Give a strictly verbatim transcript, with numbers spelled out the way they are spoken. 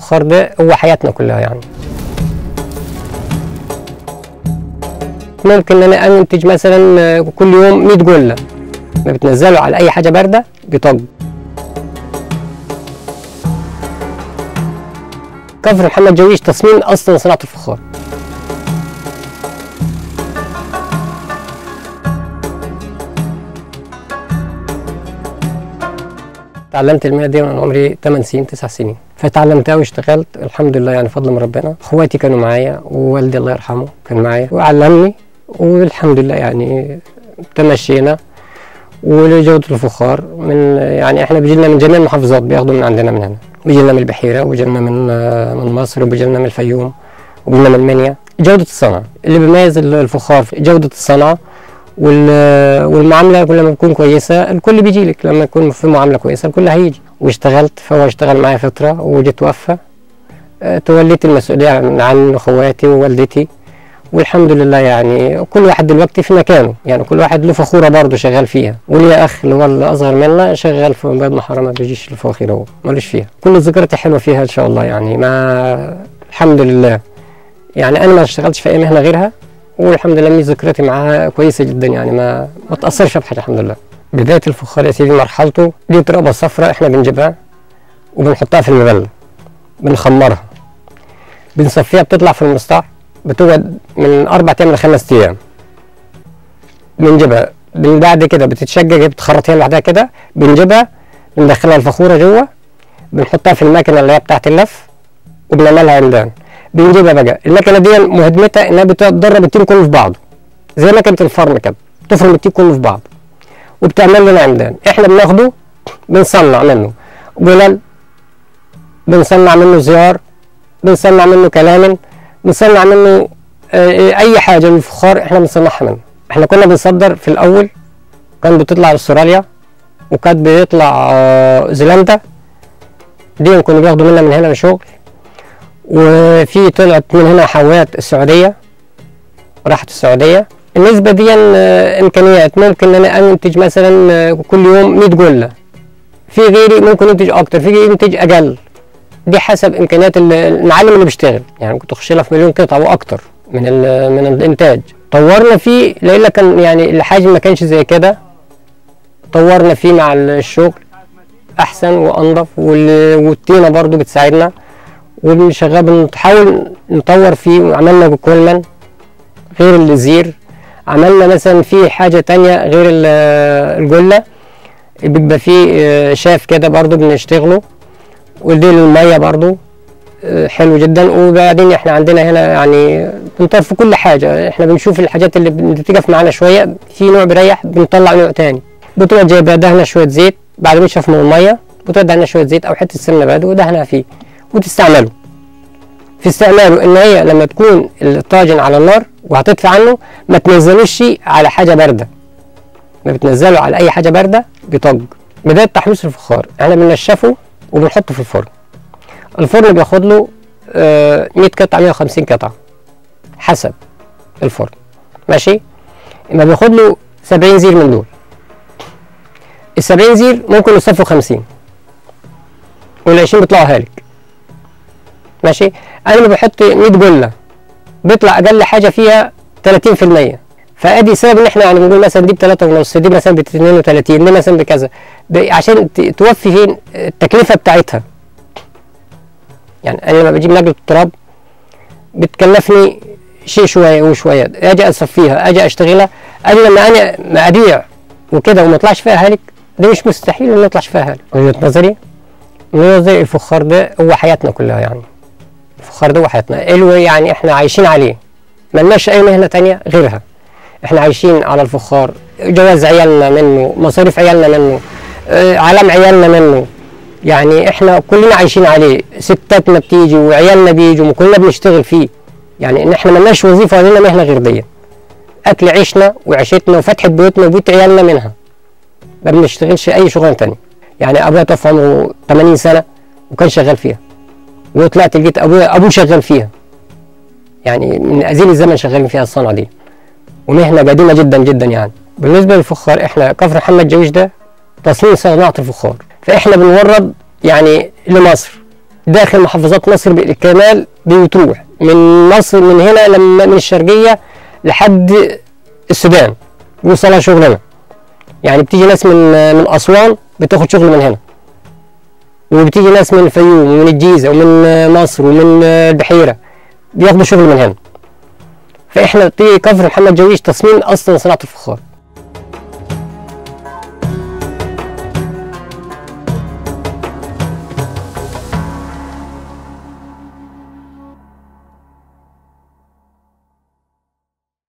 الفخار ده هو حياتنا كلها يعني. ممكن ان انا انتج مثلا كل يوم مية جله، ما بتنزله على اي حاجه بارده بيطج. كفر محمد جويش تصميم اصلا صناعه الفخار. تعلمت المهنه دي من عمري ثمان سنين تسع سنين، فتعلمتها واشتغلت الحمد لله يعني فضل من ربنا. اخواتي كانوا معايا ووالدي الله يرحمه كان معايا وعلمني، والحمد لله يعني تمشينا. ولجودة الفخار من يعني احنا بيجي لنا من جميع المحافظات، بياخدوا من عندنا من هنا، بيجي لنا من البحيره وبيجي لنا من من مصر وبيجي لنا من الفيوم وبيجي لنا من المنيا. جوده الصنعه اللي بيميز الفخار جوده الصنعه والمعامله. كل ما تكون كويسه الكل بيجي لك، لما يكون في معامله كويسه الكل هيجي. واشتغلت، فهو اشتغل معايا فتره وجيت توفى، توليت المسؤوليه عن, عن اخواتي ووالدتي، والحمد لله يعني كل واحد دلوقتي في مكانه، يعني كل واحد له فخوره برضه شغال فيها. وليا اخ اللي هو الاصغر منا شغال في بيض محرم، ما بيجيش الفخير، هو مالوش فيها. كل ذكرياتي حلوه فيها ان شاء الله يعني، ما الحمد لله يعني انا ما اشتغلتش في اي مهنه غيرها، والحمد لله ذكرياتي معاها كويسه جدا يعني، ما ما تاثرش بحاجه الحمد لله. بدايه الفخار يا سيدي مرحلته دي ترابه صفراء احنا بنجيبها وبنحطها في المبله، بنخمرها، بنصفيها، بتطلع في المسطح، بتقعد من اربع ايام لخمس ايام. بنجيبها من بعد كده بتتشجج، بتخرط هي لوحدها كده، بنجيبها بندخلها الفخوره جوه، بنحطها في الماكينه اللي هي بتاعه اللف وبنعملها عمدان. بنجيبها بقى الماكينه دي مهمتها انها بتدرب التيم كله في بعضه، زي ماكينه الفرن كده، تفرم التيم كله في بعض وبتعمل لنا عمدان. احنا بناخده بنصنع منه جلل، بنصنع منه زيار، بنصنع منه كلامن، بنصنع منه اي حاجه من الفخار احنا بنصنعها منه. احنا كنا بنصدر في الاول، كان بتطلع استراليا وكانت بيطلع زيلندا، دي كنا بياخدوا منها من هنا الشغل. وفي طلعت من هنا حاويات السعوديه، راحت السعوديه. النسبه دي امكانيات، ممكن ان انا انتج مثلا كل يوم مية جله، في غيري ممكن ينتج اكتر، في غيري ينتج اقل، دي حسب امكانيات المعلم اللي بيشتغل. يعني كنت اخش لها في مليون قطعه واكتر من من الانتاج. طورنا فيه لان كان يعني الحجم ما كانش زي كده، طورنا فيه مع الشغل احسن وانضف، والطينه برضو بتساعدنا، وبنشغل بنحاول نطور فيه. وعملنا بالكولمان غير الزير، عملنا مثلا في حاجه تانية غير الجله، بيبقى فيه شاف كده برضو بنشتغله، وديل الميه برضو حلو جدا. وبعدين احنا عندنا هنا يعني بنطور في كل حاجه، احنا بنشوف الحاجات اللي بتقف معانا شويه، في نوع بيريح بنطلع نوع تاني. بتقعد جايبه دهنه شويه زيت بعد ما تشرب من الميه، بتقعد دهنه شويه زيت او حته سمنه بلدي ودهنها فيه وتستعمله. في استعماله ان هي لما تكون الطاجن على النار وهتطفي عنه ما تنزلوش على حاجه بارده، ما بتنزله على اي حاجه بارده بيطج. بدايه تحميص الفخار احنا بننشفه وبنحطه في الفرن. الفرن بياخد له آه مية قطعه مية وخمسين قطعه حسب الفرن، ماشي. اما بياخد له سبعين زير من دول، ال سبعين زير ممكن يصفوا خمسين وال عشرين بيطلعوا هالك، ماشي. انا لما بحط مية جله بيطلع اقل حاجه فيها تلاتين في المية، فادي سبب ان احنا يعني بنقول مثلا دي بتلاتة ونص، دي مثلا باتنين وتلاتين، دي مثلا بكذا، عشان توفي فين التكلفه بتاعتها. يعني انا لما بجيب نقله التراب بتكلفني شيء شويه وشويه، اجي اصفيها، اجي اشتغلها، اجي لما انا ما ابيع وكده وما يطلعش فيها هالك، ده مش مستحيل انه ما يطلعش فيها هالك. وجهه نظري من نظري الفخار ده هو حياتنا كلها يعني، الفخار ده هو حياتنا، يعني احنا عايشين عليه، ملناش اي مهنه تانيه غيرها. احنا عايشين على الفخار، جواز عيالنا منه، مصاريف عيالنا منه، آه علام عيالنا منه، يعني احنا كلنا عايشين عليه. ستاتنا بتيجي وعيالنا بيجوا وكلنا بنشتغل فيه، يعني ان احنا ملناش وظيفه ولا مهنه غير دي، اكل عيشنا وعيشتنا وفتحه بيوتنا وبيوت عيالنا منها، ما بنشتغلش اي شغلانه تانيه. يعني ابويا توفى عمره تمانين سنه وكان شغال فيها، وطلعت لقيت ابويا ابوه شغال فيها، يعني من ازيل الزمن شغالين فيها الصنعه دي، ومهنه قديمه جدا جدا. يعني بالنسبه للفخار احنا كفر محمد جويش ده تصميم صناعه الفخار، فاحنا بنورد يعني لمصر داخل محافظات مصر بالكمال بتروح من مصر، من هنا لما من الشرقيه لحد السودان يوصلها شغلنا. يعني بتيجي ناس من من اسوان بتاخد شغل من هنا، وبتيجي ناس من الفيوم ومن الجيزه ومن مصر ومن البحيره بياخدوا شغل من هنا. فاحنا في كفر محمد جويش تصميم اصلا صناعه الفخار.